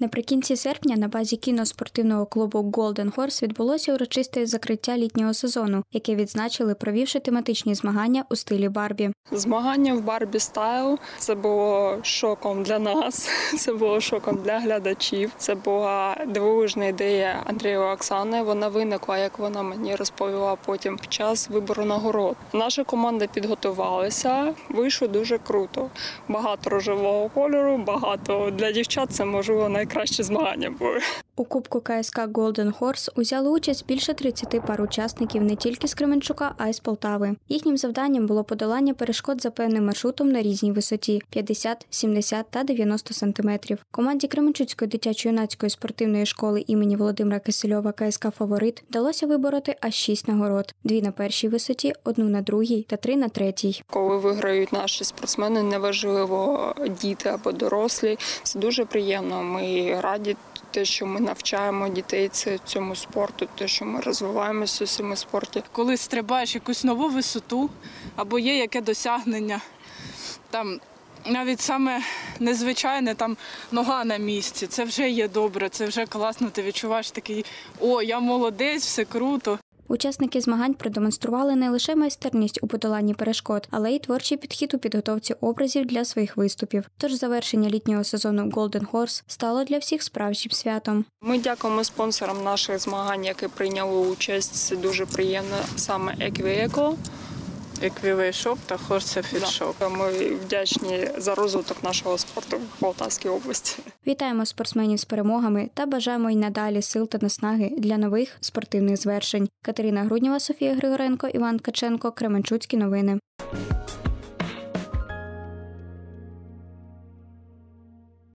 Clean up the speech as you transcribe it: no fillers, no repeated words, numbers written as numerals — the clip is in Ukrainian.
Наприкінці серпня на базі кіноспортивного клубу Golden Horse відбулося урочисте закриття літнього сезону, яке відзначили, провівши тематичні змагання у стилі Барбі. Змагання в Барбі стайл – це було шоком для нас, це було шоком для глядачів. Це була дивовижна ідея Андрія і Оксани. Вона виникла, як вона мені розповіла потім, під час вибору нагород. Наша команда підготувалася, вийшло дуже круто. Багато рожевого кольору, багато для дівчат це, можливо, найкращі змагання були. У Кубку КСК Golden Horse узяли участь більше 30 пар учасників не тільки з Кременчука, а й з Полтави. Їхнім завданням було подолання перешкод за певним маршрутом на різній висоті – 50, 70 та 90 сантиметрів. Команді Кременчуцької дитячо-юнацької спортивної школи імені Володимира Кисельова КСК «Фаворит» вдалося вибороти аж 6 нагород. 2 на першій висоті, 1 на другій та 3 на третій. Коли виграють наші спортсмени, неважливо діти або дорослі, це дуже приємно. Ми раді те, що ми навчаємо дітей цьому спорту, те, що ми розвиваємося у цьому спорті. Коли стрибаєш якусь нову висоту або є яке досягнення, там навіть саме незвичайне, там нога на місці, це вже є добре, це вже класно, ти відчуваєш такий, о, я молодець, все круто. Учасники змагань продемонстрували не лише майстерність у подоланні перешкод, але й творчий підхід у підготовці образів для своїх виступів. Тож завершення літнього сезону Golden Horse стало для всіх справжнім святом. Ми дякуємо спонсорам наших змагань, які прийняли участь. Це дуже приємно, саме Еквіеко. Еквівей шоп та Хорсе Фітшоп. Ми вдячні за розвиток нашого спорту в Полтавській області. Вітаємо спортсменів з перемогами та бажаємо й надалі сил та наснаги для нових спортивних звершень. Катерина Груднєва, Софія Григоренко, Іван Ткаченко, Кременчуцькі новини.